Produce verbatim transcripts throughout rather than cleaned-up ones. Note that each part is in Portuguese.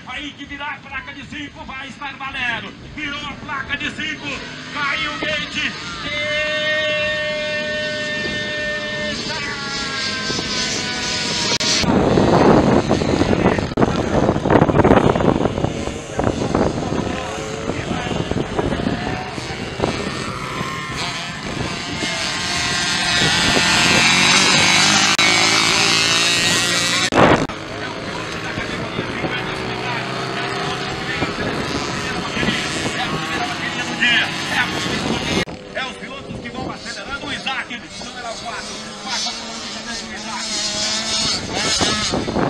Aí que virar a placa de cinco vai estar valendo. Virou a placa de cinco. Caiu o gate. É os pilotos que vão acelerando. O Isaac, número quatro, passa por um lançamento do Isaac.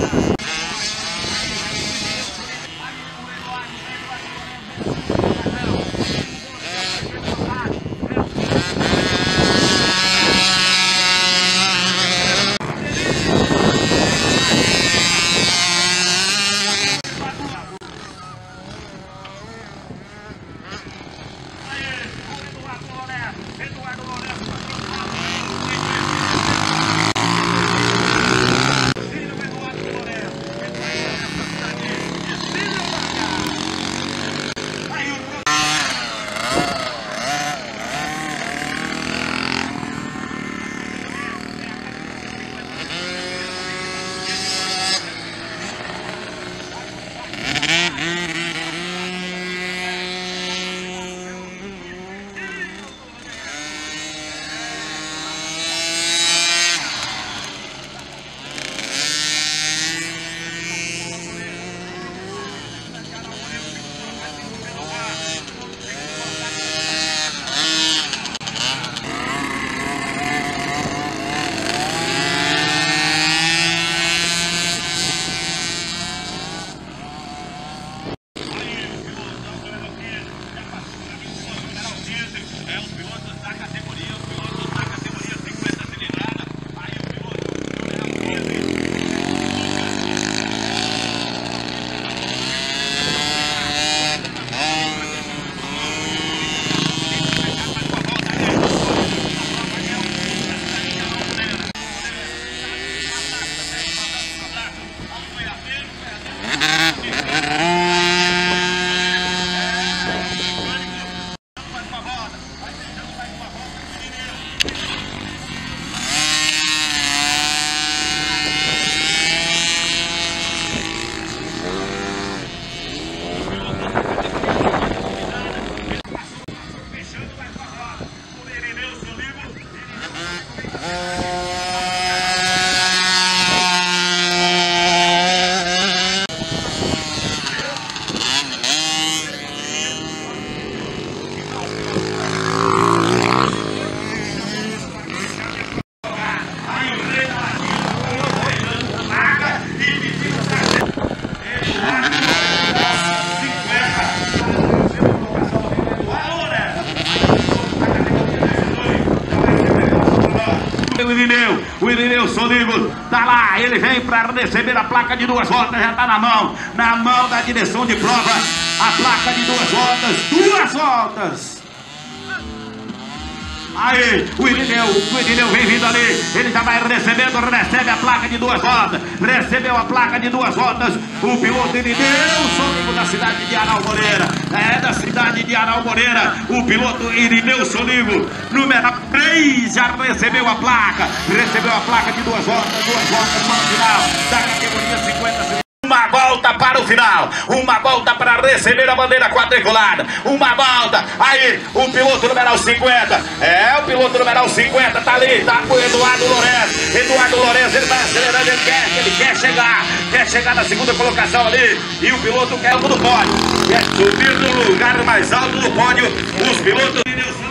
O Irineu, o Irineu Soligo tá lá, ele vem para receber a placa de duas voltas, já tá na mão, na mão da direção de prova, a placa de duas voltas, duas voltas. Aí, o Irineu, o Irineu vem vindo ali, ele já vai recebendo, recebe a placa de duas voltas, recebeu a placa de duas voltas, o piloto Irineu Soligo da cidade de Aral Moreira, é da cidade de Aral Moreira, o piloto Irineu Soligo, número três, já recebeu a placa, recebeu a placa de duas voltas, duas voltas para o final da categoria cinquenta segundos. Uma volta para o final, uma volta para receber a bandeira quadriculada, uma volta, aí o piloto numeral cinquenta, é o piloto numeral cinquenta, tá ali, tá com o Eduardo Lourenço, Eduardo Lourenço, ele vai acelerando, ele quer, ele quer chegar, quer chegar na segunda colocação ali, e o piloto quer o do pódio, quer subir no lugar mais alto do pódio, os pilotos